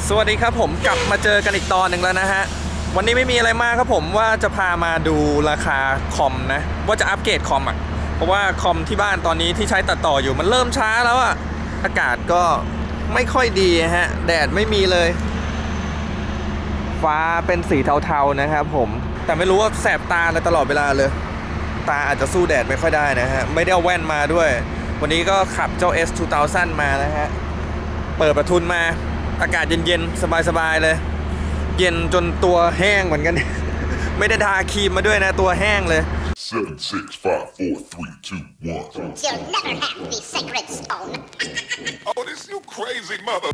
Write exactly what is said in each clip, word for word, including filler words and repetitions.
สวัสดีครับผมกลับมาเจอกันอีกตอนหนึ่งแล้วนะฮะวันนี้ไม่มีอะไรมากครับผมว่าจะพามาดูราคาคอมนะว่าจะอัปเกรดคอมอ่ะเพราะว่าคอมที่บ้านตอนนี้ที่ใช้ตัดต่ออยู่มันเริ่มช้าแล้วอ่ะอากาศก็ไม่ค่อยดีฮะแดดไม่มีเลยฟ้าเป็นสีเทาๆนะครับผมแต่ไม่รู้ว่าแสบตาเลยตลอดเวลาเลยตาอาจจะสู้แดดไม่ค่อยได้นะฮะไม่ได้เอาแว่นมาด้วยวันนี้ก็ขับเจ้า เอส สองพัน มานะฮะเปิดประทุนมาอากาศเย็นๆสบายๆเลยเย็นจนตัวแห้งเหมือนกัน ไม่ได้ทาครีมมาด้วยนะตัวแห้งเลย seven six five four three two one You'll never have the sacred stone. Oh, this you crazy mother.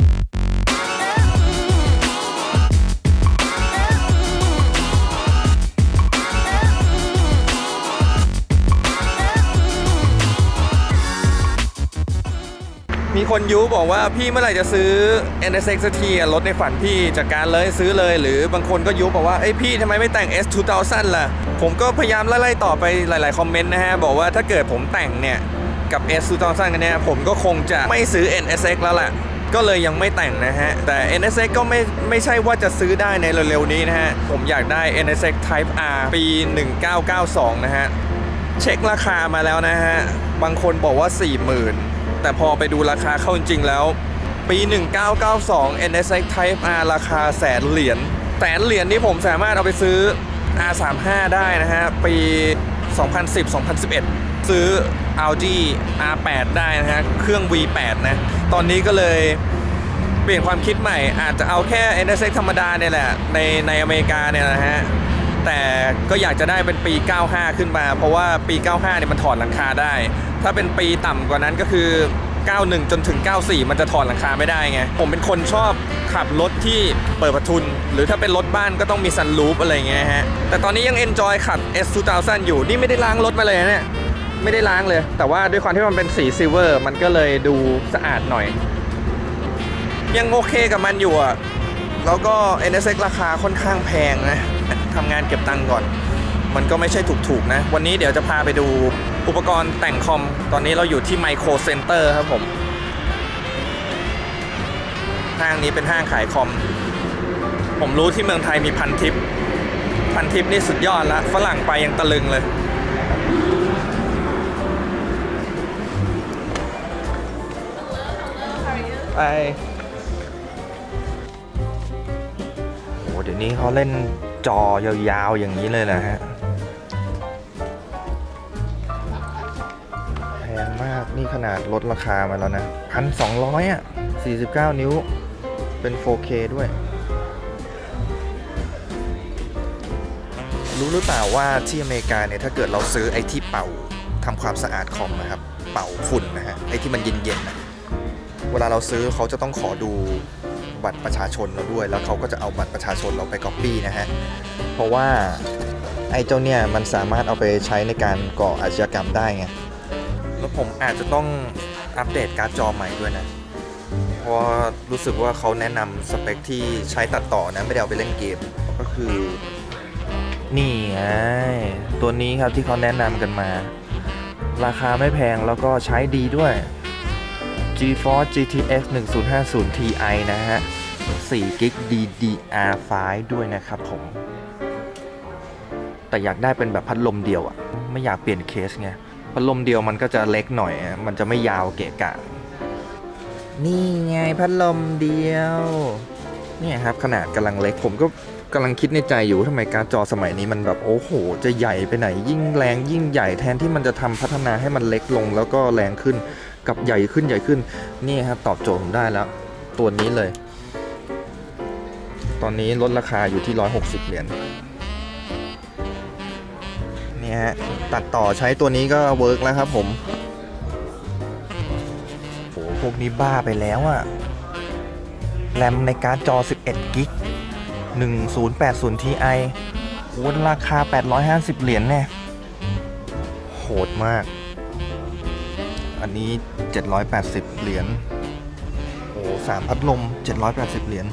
มีคนยุบอกว่าพี่เมื่อไหร่จะซื้อ เอ็น เอส เอ็กซ์ สักทีรถในฝันพี่จัดการเลยซื้อเลยหรือบางคนก็ยุบอกว่าเอ้ยพี่ทำไมไม่แต่ง เอส สองพัน ล่ะผมก็พยายามไล่ๆต่อไปหลายๆคอมเมนต์นะฮะบอกว่าถ้าเกิดผมแต่งเนี่ยกับ เอส สองพัน กันเนี่ยผมก็คงจะไม่ซื้อ เอ็น เอส เอ็กซ์ แล้วแหละก็เลยยังไม่แต่งนะฮะแต่ เอ็น เอส เอ็กซ์ ก็ไม่ไม่ใช่ว่าจะซื้อได้ในเร็วๆนี้นะฮะผมอยากได้ เอ็น เอส เอ็กซ์ Type R ปีหนึ่งเก้าเก้าสองนะฮะเช็คราคามาแล้วนะฮะบางคนบอกว่า สี่หมื่นแต่พอไปดูราคาเข้าจริงๆแล้วปีหนึ่งเก้าเก้าสอง เอ็น เอส เอ็กซ์ Type R ราคาแสนเหรียญแสนเหรียญนี่ผมสามารถเอาไปซื้อ อาร์ สามสิบห้า ได้นะฮะปีสองพันสิบ สองพันสิบเอ็ดซื้อ Audi อาร์ แปด ได้นะฮะเครื่อง วี แปด นะตอนนี้ก็เลยเปลี่ยนความคิดใหม่อาจจะเอาแค่ เอ็น เอส เอ็กซ์ ธรรมดาเนี่ยแหละในในอเมริกาเนี่ยนะฮะแต่ก็อยากจะได้เป็นปีเก้าสิบห้าขึ้นมาเพราะว่าปีเก้าสิบห้าเนี่ยมันถอดหลังคาได้ถ้าเป็นปีต่ำกว่านั้นก็คือเก้าสิบเอ็ดจนถึงเก้าสิบสี่มันจะถอดหลังคาไม่ได้ไงผมเป็นคนชอบขับรถที่เปิดประทุนหรือถ้าเป็นรถบ้านก็ต้องมีซันรูฟอะไรเงี้ยฮะแต่ตอนนี้ยังเอนจอยขับ เอส สองพัน อยู่นี่ไม่ได้ล้างรถมาเลยเนี่ยไม่ได้ล้างเลยแต่ว่าด้วยความที่มันเป็นสีซิลเวอร์มันก็เลยดูสะอาดหน่อยยังโอเคกับมันอยู่อ่ะแล้วก็ เอ็น เอส เอ็กซ์ ราคาค่อนข้างแพงนะทำงานเก็บตังค์ก่อนมันก็ไม่ใช่ถูกๆนะวันนี้เดี๋ยวจะพาไปดูอุปกรณ์แต่งคอมตอนนี้เราอยู่ที่ไมโครเซ็นเตอร์ครับผมห้างนี้เป็นห้างขายคอมผมรู้ที่เมืองไทยมีพันทิปพันทิปนี่สุดยอดละฝรั่งไปยังตะลึงเลยไปโอ้เดี๋ยวนี้เขาเล่นจอยาวๆอย่างนี้เลยนะฮะแพงมากนี่ขนาดลดราคามาแล้วนะ หนึ่งพันสองร้อย อ่ะสี่สิบเก้านิ้วเป็น โฟร์เค ด้วยรู้หรือเปล่าว่าที่อเมริกาเนี่ยถ้าเกิดเราซื้อไอ้ที่เป่าทำความสะอาดคอมนะครับเป่าฝุ่นนะฮะไอ้ที่มันเย็นๆนะเวลาเราซื้อเขาจะต้องขอดูบัตรประชาชนเราด้วยแล้วเขาก็จะเอาบัตรประชาชนเราไปก๊อปปี้นะฮะเพราะว่าไอ้เจ้าเนี่ยมันสามารถเอาไปใช้ในการก่ออาชญากรรมได้ไงแล้วผมอาจจะต้องอัปเดตการ์ดจอใหม่ด้วยนะเพราะรู้สึกว่าเขาแนะนำสเปคที่ใช้ตัดต่อนะไม่ได้เอาไปเล่นเกมก็คือนี่ไงตัวนี้ครับที่เขาแนะนำกันมาราคาไม่แพงแล้วก็ใช้ดีด้วย GeForce จี ที เอ็กซ์ หนึ่งศูนย์ห้าศูนย์ ที ไอ นะฮะสี่กิก ดี ดี อาร์ ไฟว์ ด้วยนะครับผมแต่อยากได้เป็นแบบพัดลมเดียวอ่ะไม่อยากเปลี่ยนเคสไงพัดลมเดียวมันก็จะเล็กหน่อยมันจะไม่ยาวเกะกะนี่ไงพัดลมเดียวเนี่ยครับขนาดกำลังเล็กผมก็กำลังคิดในใจอยู่ทำไมการ์ดจอสมัยนี้มันแบบโอ้โหจะใหญ่ไปไหนยิ่งแรงยิ่งใหญ่แทนที่มันจะทำพัฒนาให้มันเล็กลงแล้วก็แรงขึ้นกับใหญ่ขึ้นใหญ่ขึ้นนี่ครับตอบโจทย์ผมได้แล้วตัวนี้เลยตอนนี้ลดราคาอยู่ที่หนึ่งร้อยหกสิบเหรียญนี่ฮะตัดต่อใช้ตัวนี้ก็เวิร์กแล้วครับผมโหพวกนี้บ้าไปแล้วอะแรมในการ์ดจอสิบเอ็ดกิกหนึ่งศูนย์แปดศูนย์ ที ไอ โหราคาแปดร้อยห้าสิบเหรียญเนี่ยโหดมากอันนี้เจ็ดร้อยแปดสิบเหรียญโอ้สามพัดลมเจ็ดร้อยแปดสิบเหรียญ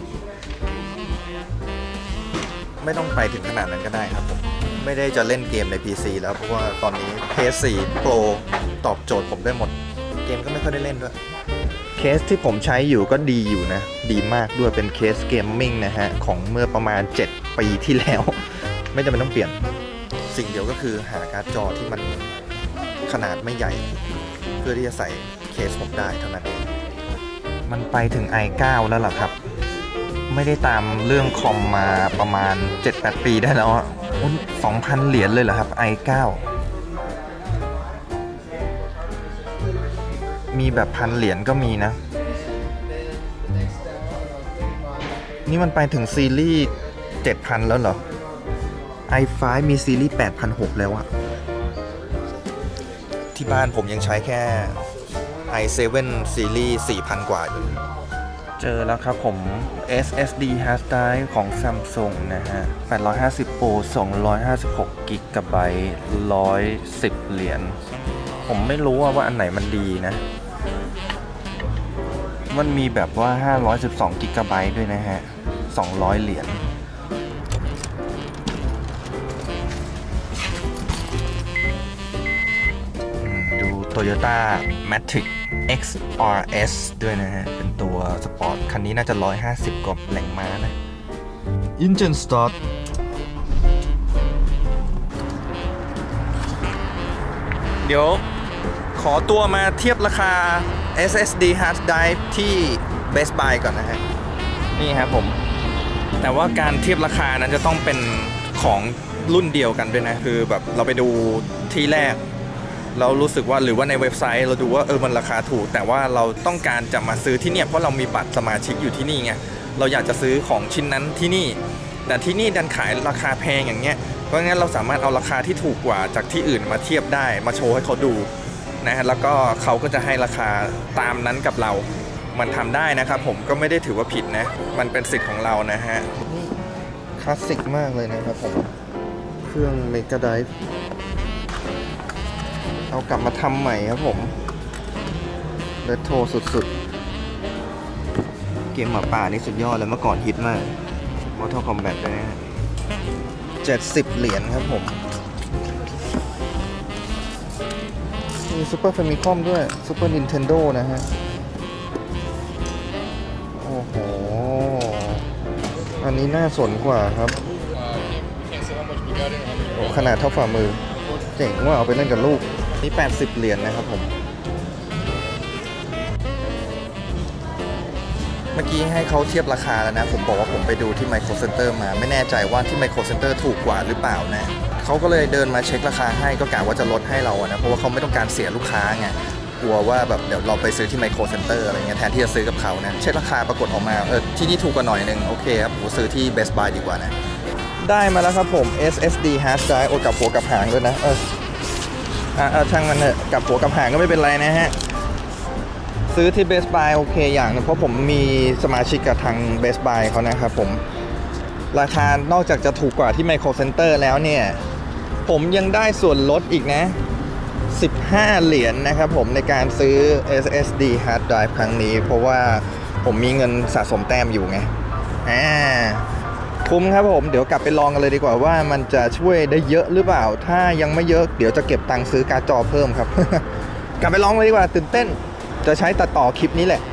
ไม่ต้องไปถึงขนาดนั้นก็ได้ครับผมไม่ได้จะเล่นเกมใน พี ซี แล้วเพราะว่าตอนนี้ พี เอส โฟร์ Pro ตอบโจทย์ผมได้หมดเกมก็ไม่ค่อยได้เล่นด้วยโอเคสที่ผมใช้อยู่ก็ดีอยู่นะดีมากด้วยเป็นเคสเกมมิ่งนะฮะของเมื่อประมาณเจ็ดปีที่แล้วไม่จำเป็นต้องเปลี่ยนสิ่งเดียวก็คือหาการ์ดจอที่มันขนาดไม่ใหญ่เพื่อที่จะใส่เคสผมได้เท่านั้นเองมันไปถึง ไอ ไนน์ แล้วล่ะครับไม่ได้ตามเรื่องคอมมาประมาณ เจ็ดแปด ปีได้แล้วอ่ะสองพันเหรียญเลยเหรอครับ ไอ ไนน์ มีแบบพันเหรียญก็มีนะนี่มันไปถึงซีรีส์ เจ็ดพัน แล้วเหรอ ไอ ไฟว์ มีซีรีส์ แปดพันหกร้อย แล้วอะที่บ้านผมยังใช้แค่ ไอ เซเว่น ซีรีส์ สี่พัน กว่าอยู่เจอแล้วครับผม เอส เอส ดี Hard Drive ของ Samsung นะฮะ แปดร้อยห้าสิบ โปร สองร้อยห้าสิบหก กิกะไบต์ หนึ่งร้อยสิบ เหรียญผมไม่รู้ว่าอันไหนมันดีนะมันมีแบบว่าห้าร้อยสิบสอง กิกะไบต์ด้วยนะฮะสองร้อยเหรียญดู Toyota Matrix เอ็กซ์ อาร์ เอส ด้วยนะฮะเป็นตัวสปอร์ตคันนี้น่าจะหนึ่งร้อยห้าสิบกว่าแรงม้านะ Engine Start เดี๋ยวขอตัวมาเทียบราคา เอส เอส ดี Hard Drive ที่ Best Buy ก่อนนะฮะนี่ครับผมแต่ว่าการเทียบราคานั้นจะต้องเป็นของรุ่นเดียวกันด้วยนะคือแบบเราไปดูที่แรกเรารู้สึกว่าหรือว่าในเว็บไซต์เราดูว่าเออมันราคาถูกแต่ว่าเราต้องการจะมาซื้อที่เนี่ยเพราะเรามีบัตรสมาชิกอยู่ที่นี่ไงเราอยากจะซื้อของชิ้นนั้นที่นี่แต่ที่นี่ดันขายราคาแพงอย่างเงี้ยเพราะงั้นเราสามารถเอาราคาที่ถูกกว่าจากที่อื่นมาเทียบได้มาโชว์ให้เขาดูนะฮะแล้วก็เขาก็จะให้ราคาตามนั้นกับเรามันทำได้นะครับผมก็ไม่ได้ถือว่าผิดนะมันเป็นสิทธิ์ของเรานะฮะคลาสสิกมากเลยนะครับผมเครื่อง Mega Drive เอากลับมาทำใหม่ครับผมเรโทรสุดๆเกมหมาป่านี่สุดยอดเลยเมื่อก่อนฮิตมาก Mortal Kombat ด้วยนะเจ็ดสิบเหรียญครับผมมี Super Famicom ด้วย Super Nintendo นะฮะโอ้โหอันนี้น่าสนกว่าครับโอ้ขนาดเท่าฝ่ามือเจ๋งว่าเอาไปเล่นกับลูกนี่แปดสิบเหรียญนะครับผมเมื่อกี้ให้เขาเทียบราคาแล้วนะผมบอกว่าผมไปดูที่ Micro Center มาไม่แน่ใจว่าที่ Micro Center ถูกกว่าหรือเปล่านะเขาก็เลยเดินมาเช็คราคาให้ก็กะว่าจะลดให้เรานะเพราะว่าเขาไม่ต้องการเสียลูกค้าไงกลัวว่าแบบเดี๋ยวเราไปซื้อที่ Micro Center อะไรเงี้ยแทนที่จะซื้อกับเขานะเช็คราคาปรากฏออกมาเออที่นี่ถูกกว่าหน่อยนึงโอเคครับผมซื้อที่ Best Buy ดีกว่านะได้มาแล้วครับผม เอส เอส ดี Hard Drive โอ้กับหัวกับหางด้วยนะเอออ่ะช่างมันเถอะกับหัวกับหางก็ไม่เป็นไรนะฮะซื้อที่ Best Buy โอเคอย่างนึงเพราะผมมีสมาชิกกับทาง Best Buy เขานะครับผมราคานอกจากจะถูกกว่าที่ Micro Center แล้วเนี่ยผมยังได้ส่วนลดอีกนะสิบห้าเหรียญ นะครับผมในการซื้อ เอส เอส ดี Hard Drive ครั้งนี้เพราะว่าผมมีเงินสะสมแต้มอยู่ไงอ่าคุ้มครับผมเดี๋ยวกลับไปลองกันเลยดีกว่าว่ามันจะช่วยได้เยอะหรือเปล่าถ้ายังไม่เยอะเดี๋ยวจะเก็บตังค์ซื้อการ์ดจอเพิ่มครับ กลับไปลองเลยดีกว่าตื่นเต้นจะใช้ตัดต่อคลิปนี้แหละ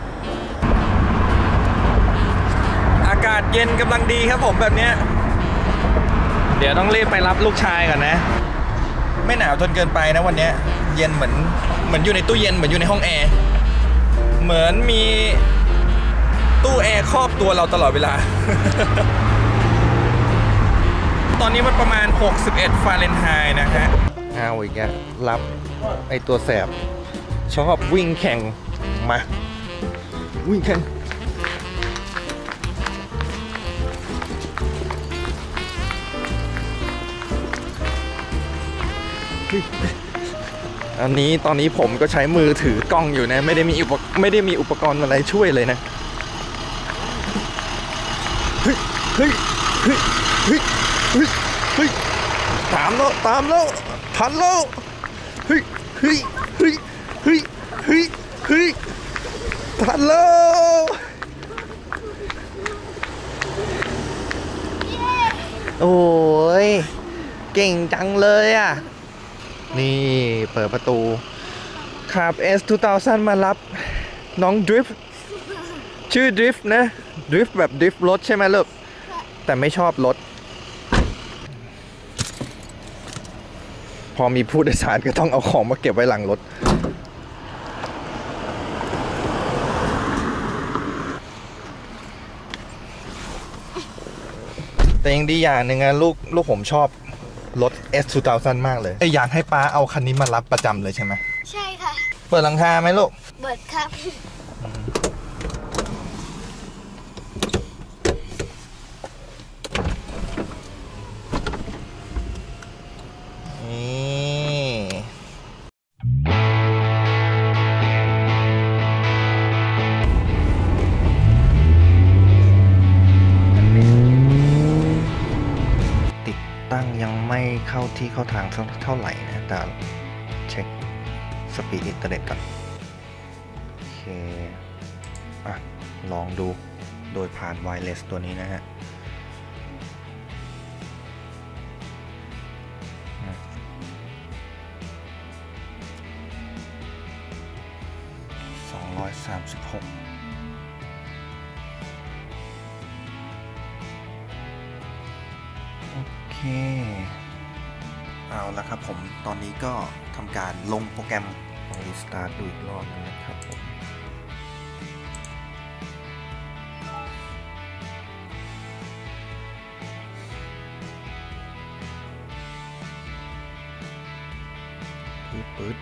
อากาศเย็นกำลังดีครับผมแบบเนี้ยเดี๋ยวต้องรีบไปรับลูกชายก่อนนะไม่หนาวจนเกินไปนะวันนี้เย็นเหมือนเหมือนอยู่ในตู้เย็นเหมือนอยู่ในห้องแอร์เหมือนมีตู้แอร์ครอบตัวเราตลอดเวลา ตอนนี้มันประมาณหกสิบเอ็ดฟาเรนไฮต์นะฮะเอาอีกแล้วรับไอตัวแสบชอบวิ่งแข่งมาวิ่งแข่งอันนี้ตอนนี้ผมก็ใช้มือถือกล้องอยู่นะไม่ได้มีอุปไม่ได้มีอุปกรณ์อะไรช่วยเลยนะเฮ้ยเฮ้ยเฮ้ยเฮ้ยเฮ้ยเฮ้ยตามแล้วตามแล้วทันแล้วเฮ้ยเฮ้ยเฮ้ยเฮ้ยเฮ้ยเฮ้ยทันแล้วโอ้ยเก่งจังเลยอ่ะนี่เปิดประตูขับ เอส สองพัน มารับน้องดริฟต์ชื่อดริฟต์นะดริฟต์แบบดริฟต์รถใช่ไหมลูกแต่ไม่ชอบรถพอมีผู้โดยสารก็ต้องเอาของมาเก็บไว้หลังรถแต่ยังดีอย่างหนึ่งนะลูกลูกผมชอบรถ เอส สองพัน มากเลยไออยากให้ป้าเอาคันนี้มารับประจำเลยใช่ไหมใช่ค่ะเปิดหลังคาไหมลูกเปิดครับตั้งยังไม่เข้าที่เข้าทางเท่าไหร่นะแต่เช็คสปีดอินเทอร์เน็ตก่อนโอเคอ่ะลองดูโดยผ่านไวเลสตัวนี้นะฮะสองร้อยสามสิบหกโอเคเอาละครับผมตอนนี้ก็ทำการลงโปรแกรมลองรีสตาร์ทดูอีกรอบนึงนะครับผมปื๊ดปื๊ด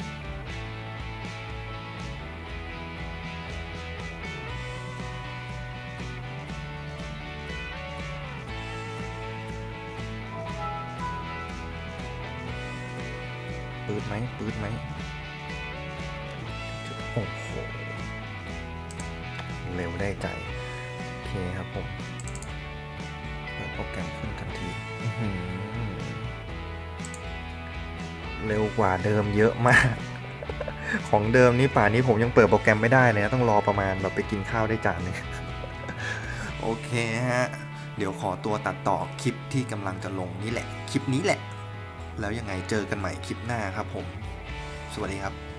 ปืดไหมปืดไหมโอ้โหเร็วได้ใจโอเคครับผมเปิดโปรแกรมขึ้นทันทีเร็วกว่าเดิมเยอะมากของเดิมนี่ป่านนี้ผมยังเปิดโปรแกรมไม่ได้เลยนะต้องรอประมาณแบบไปกินข้าวได้จานนึงโอเคฮะเดี๋ยวขอตัวตัดต่อคลิปที่กำลังจะลงนี่แหละคลิปนี้แหละแล้วยังไงเจอกันใหม่คลิปหน้าครับผมสวัสดีครับ